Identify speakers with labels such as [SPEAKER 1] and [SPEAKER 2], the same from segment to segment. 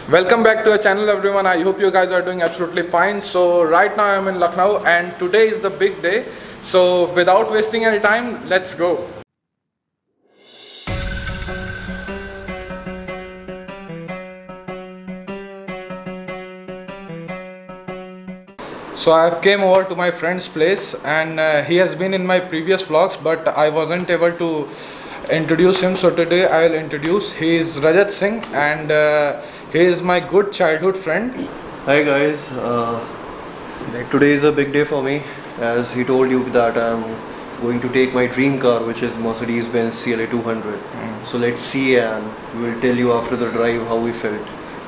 [SPEAKER 1] Welcome back to our channel everyone. I hope you guys are doing absolutely fine. So right now I'm in Lucknow and today is the big day. So without wasting any time, let's go. So I've came over to my friend's place and he has been in my previous vlogs but I wasn't able to introduce him, so today I will introduce. He is Rajat Singh and he is my good childhood friend.
[SPEAKER 2] Hi guys, today is a big day for me as he told you that I'm going to take my dream car, which is Mercedes-Benz CLA 200. So let's see and we will tell you after the drive how we felt.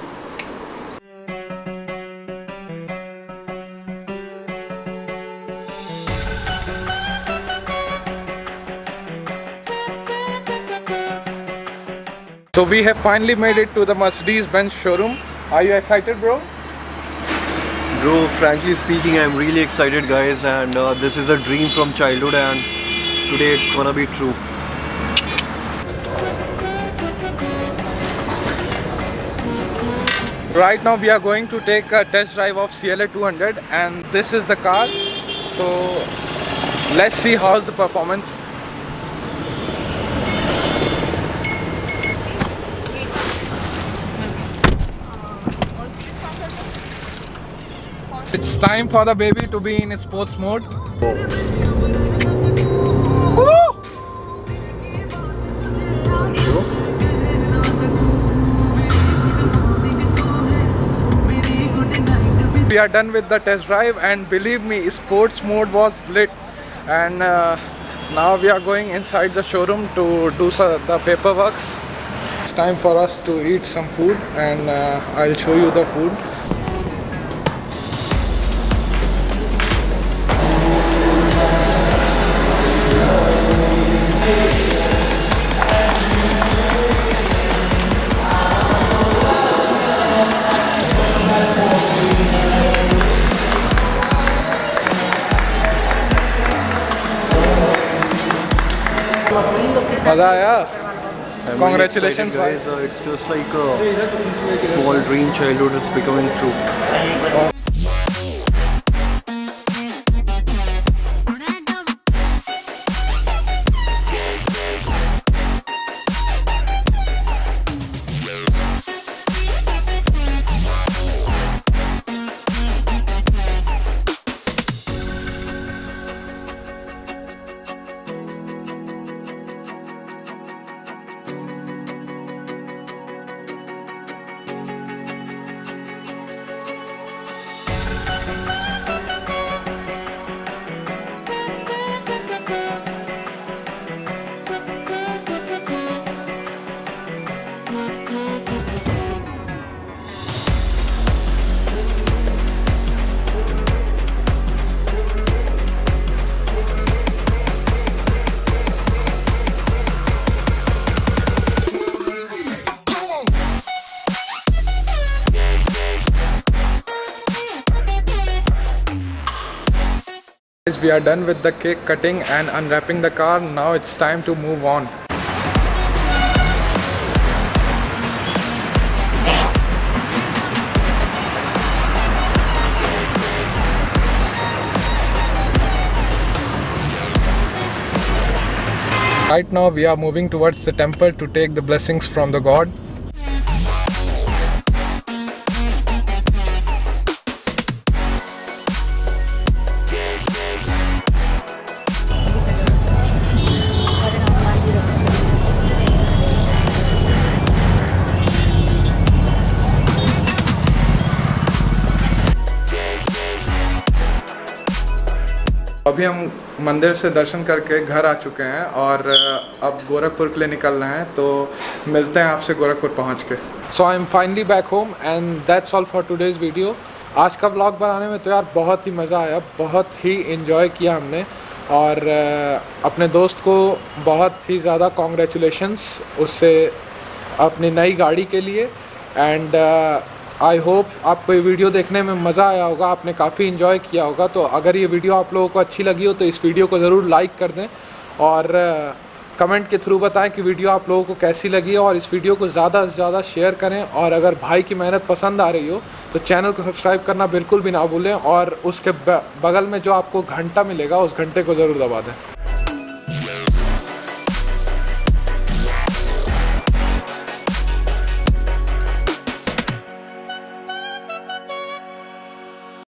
[SPEAKER 1] So we have finally made it to the Mercedes-Benz showroom. Are you excited, bro?
[SPEAKER 2] Bro, frankly speaking, I'm really excited guys, and this is a dream from childhood and today it's gonna be true.
[SPEAKER 1] Right now we are going to take a test drive of CLA 200 and this is the car. So let's see how's the performance. It's time for the baby to be in sports mode. We are done with the test drive and believe me, sports mode was lit. And now we are going inside the showroom to do the paperwork. It's time for us to eat some food and I'll show you the food. मजा आया? Congratulations
[SPEAKER 2] guys, it's just like a small dream childhood is becoming true.
[SPEAKER 1] We are done with the cake cutting and unwrapping the car. Now it's time to move on. Right now we are moving towards the temple to take the blessings from the God. अभी हम मंदिर से दर्शन करके घर आ चुके हैं और अब गोरखपुर के लिए निकल रहे हैं, तो मिलते हैं आपसे गोरखपुर पहुंच के। So I am finally back home and that's all for today's video. आज का व्लॉग बनाने में तो यार बहुत ही मज़ा आया, बहुत ही इन्जॉय किया हमने और अपने दोस्त को बहुत ही ज़्यादा कॉन्ग्रेचुलेशंस उससे अपनी नई गाड़ी के लिए। एंड आई होप आपको ये वीडियो देखने में मज़ा आया होगा, आपने काफ़ी इन्जॉय किया होगा। तो अगर ये वीडियो आप लोगों को अच्छी लगी हो तो इस वीडियो को ज़रूर लाइक कर दें और कमेंट के थ्रू बताएं कि वीडियो आप लोगों को कैसी लगी है, और इस वीडियो को ज़्यादा से ज़्यादा शेयर करें। और अगर भाई की मेहनत पसंद आ रही हो तो चैनल को सब्सक्राइब करना बिल्कुल भी ना भूलें, और उसके बगल में जो आपको घंटा मिलेगा उस घंटे को ज़रूर दबा दें।